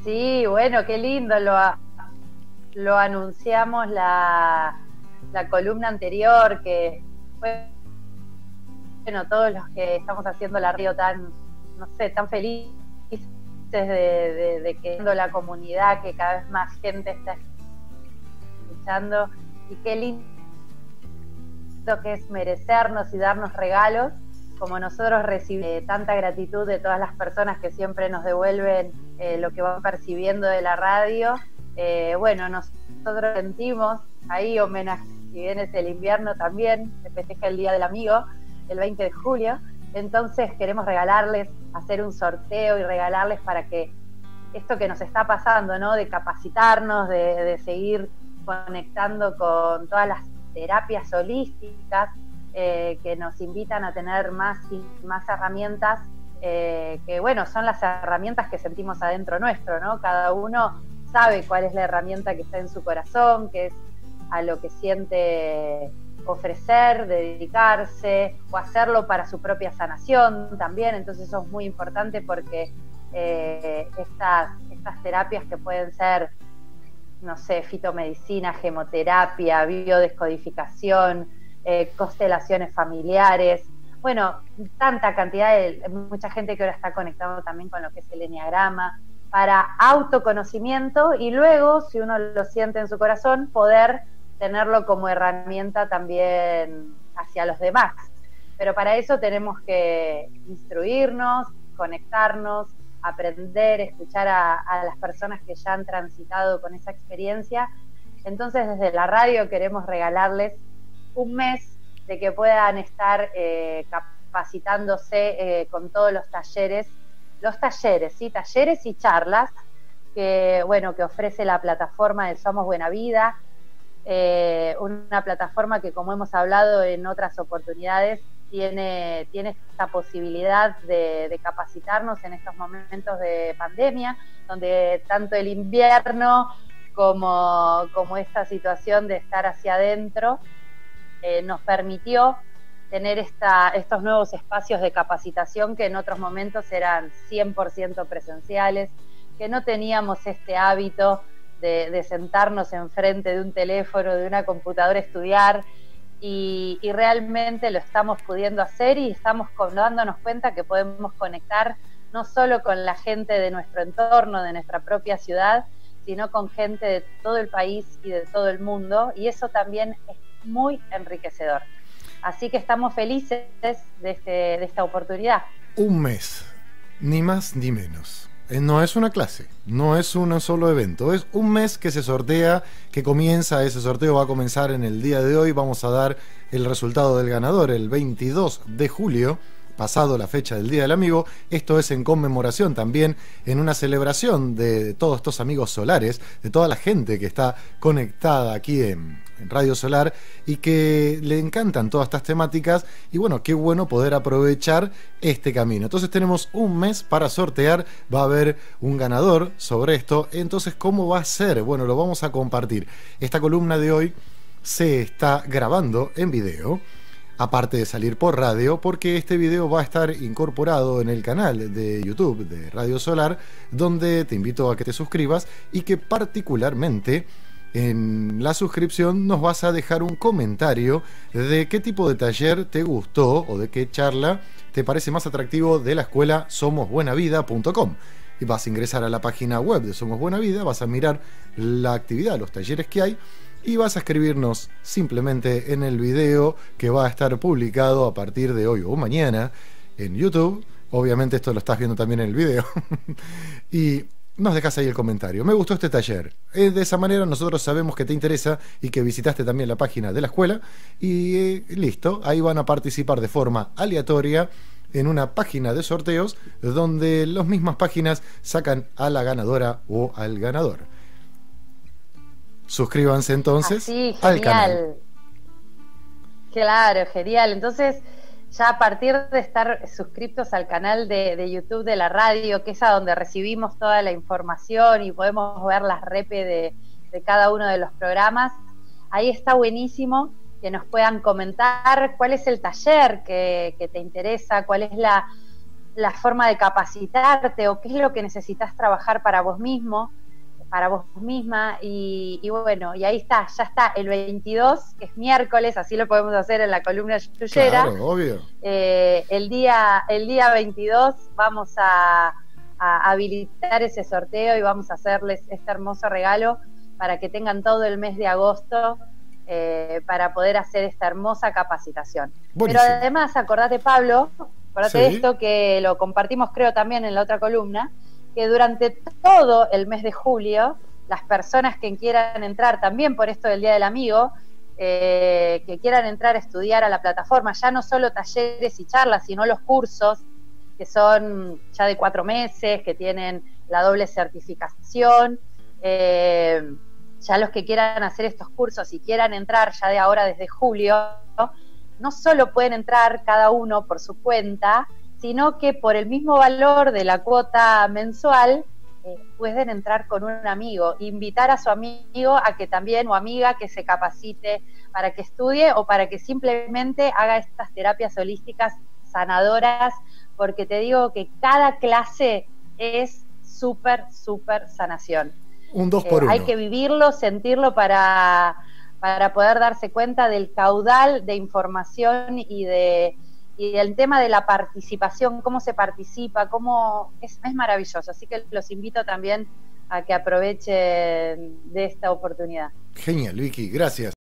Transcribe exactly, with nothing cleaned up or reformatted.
Sí, bueno, qué lindo, lo, lo anunciamos la, la columna anterior, que bueno, todos los que estamos haciendo la radio tan, no sé, tan felices de, de, de que la comunidad, que cada vez más gente está escuchando, y qué lindo que es merecernos y darnos regalos, como nosotros recibimos eh, tanta gratitud de todas las personas que siempre nos devuelven eh, lo que van percibiendo de la radio. Eh, bueno, nosotros sentimos ahí homenaje, si bien es el invierno también, se festeja el Día del Amigo, el veinte de julio, entonces queremos regalarles, hacer un sorteo y regalarles para que esto que nos está pasando, ¿no? De capacitarnos, de, de seguir conectando con todas las terapias holísticas eh, que nos invitan a tener más y más herramientas, eh, que bueno, son las herramientas que sentimos adentro nuestro, ¿no? Cada uno sabe cuál es la herramienta que está en su corazón, que es a lo que siente ofrecer, dedicarse o hacerlo para su propia sanación también. Entonces eso es muy importante porque eh, estas, estas terapias que pueden ser, no sé, fitomedicina, gemoterapia, biodescodificación, eh, constelaciones familiares, bueno, tanta cantidad de, mucha gente que ahora está conectado también con lo que es el eneagrama, para autoconocimiento y luego, si uno lo siente en su corazón, poder tenerlo como herramienta también hacia los demás. Pero para eso tenemos que instruirnos, conectarnos, aprender, escuchar a, a las personas que ya han transitado con esa experiencia. Entonces, desde la radio queremos regalarles un mes de que puedan estar eh, capacitándose eh, con todos los talleres, los talleres, ¿sí? Talleres y charlas que, bueno, que ofrece la plataforma de Somos Buena Vida, eh, una plataforma que, como hemos hablado en otras oportunidades, tiene, tiene esta posibilidad de, de capacitarnos en estos momentos de pandemia, donde tanto el invierno como, como esta situación de estar hacia adentro eh, nos permitió tener esta, estos nuevos espacios de capacitación que en otros momentos eran cien por ciento presenciales, que no teníamos este hábito de, de sentarnos enfrente de un teléfono, de una computadora, estudiar, y, y realmente lo estamos pudiendo hacer y estamos con, dándonos cuenta que podemos conectar no solo con la gente de nuestro entorno, de nuestra propia ciudad, sino con gente de todo el país y de todo el mundo, y eso también es muy enriquecedor. Así que estamos felices de, este, de esta oportunidad. Un mes, ni más ni menos. No es una clase, no es un solo evento, es un mes que se sortea, que comienza, ese sorteo va a comenzar en el día de hoy. Vamos a dar el resultado del ganador el veintidós de julio, pasado la fecha del Día del Amigo. Esto es en conmemoración también, en una celebración de, de todos estos amigos solares, de toda la gente que está conectada aquí en, en Radio Solar y que le encantan todas estas temáticas. Y bueno, qué bueno poder aprovechar este camino. Entonces tenemos un mes para sortear, va a haber un ganador sobre esto. Entonces, ¿cómo va a ser? Bueno, lo vamos a compartir. Esta columna de hoy se está grabando en video, aparte de salir por radio, porque este video va a estar incorporado en el canal de YouTube de Radio Solar, donde te invito a que te suscribas y que particularmente en la suscripción nos vas a dejar un comentario de qué tipo de taller te gustó o de qué charla te parece más atractivo de la escuela somos buena vida punto com. Y vas a ingresar a la página web de Somos Buena Vida, vas a mirar la actividad, los talleres que hay, y vas a escribirnos simplemente en el video que va a estar publicado a partir de hoy o mañana en YouTube. Obviamente esto lo estás viendo también en el video. Y nos dejas ahí el comentario. Me gustó este taller. Eh, de esa manera nosotros sabemos que te interesa y que visitaste también la página de la escuela. Y eh, listo, ahí van a participar de forma aleatoria en una página de sorteos donde las mismas páginas sacan a la ganadora o al ganador. Suscríbanse entonces Así, al canal. genial. Claro, genial. Entonces, ya a partir de estar suscriptos al canal de, de YouTube de la radio, que es a donde recibimos toda la información y podemos ver las repes de, de cada uno de los programas, ahí está buenísimo que nos puedan comentar cuál es el taller que, que te interesa, cuál es la, la forma de capacitarte o qué es lo que necesitas trabajar para vos mismo, para vos misma, y, y bueno, y ahí está, ya está el veintidós, que es miércoles, así lo podemos hacer en la columna Yuyera. Claro, obvio. Eh, el, día, el día veintidós vamos a, a habilitar ese sorteo y vamos a hacerles este hermoso regalo para que tengan todo el mes de agosto eh, para poder hacer esta hermosa capacitación. Buenísimo. Pero además, acordate, Pablo, acordate de Sí. esto, que lo compartimos creo también en la otra columna, que durante todo el mes de julio, las personas que quieran entrar también por esto del Día del Amigo, eh, que quieran entrar a estudiar a la plataforma, ya no solo talleres y charlas, sino los cursos, que son ya de cuatro meses, que tienen la doble certificación, eh, ya los que quieran hacer estos cursos y quieran entrar ya de ahora desde julio, ¿no? No solo pueden entrar cada uno por su cuenta, sino que por el mismo valor de la cuota mensual eh, pueden entrar con un amigo, invitar a su amigo a que también, o amiga, que se capacite para que estudie o para que simplemente haga estas terapias holísticas sanadoras, porque te digo que cada clase es súper, súper sanación. Un dos por eh, uno. Hay que vivirlo, sentirlo para, para poder darse cuenta del caudal de información y de y el tema de la participación, cómo se participa, cómo es, es maravilloso. Así que los invito también a que aprovechen de esta oportunidad. Genial, Vicky, gracias.